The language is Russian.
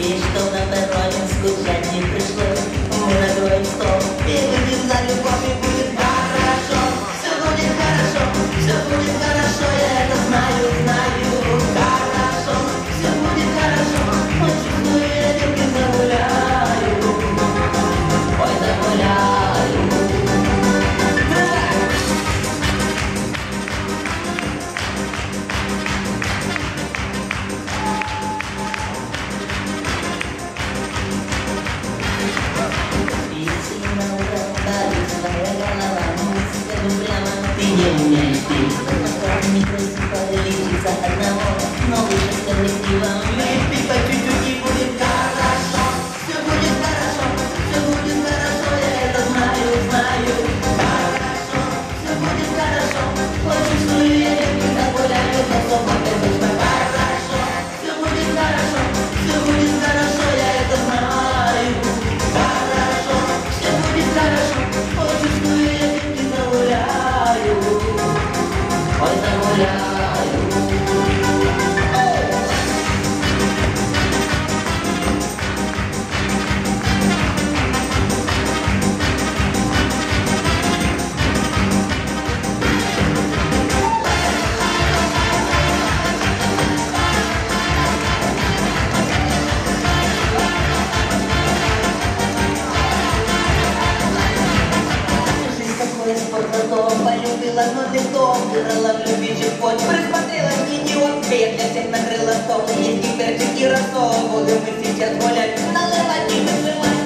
И что на дороге скучать не пришлось, мы накроем стол и выйдем за любовь, и будет хорошо. Все будет хорошо, все будет хорошо, я это знаю, знаю. Хорошо, все будет хорошо, но чувствую, я тебе загуляю. Ой, загуляю. Твоя голова, скажу прямо, ты не умеешь петь. Не просит подлечиться одного, но лучше с коллективом. Лепи по чуть-чуть и будет хорошо. Все будет хорошо, все будет хорошо, я это знаю, знаю. Хорошо, все будет хорошо, очень чувствую, я не загуляю, но снова точно хорошо. Все будет хорошо, все будет хорошо, я это знаю. Хорошо, все будет хорошо. Чувствую, я не загуляю. Ой, загуляю. Полюбила, но ты кто? Вырыла в любви чекот. Присмотрелась, идиот. Я для всех накрыла стол. Есть гиперчик и рассол. Будем мы сейчас гулять, наливать и выжимать.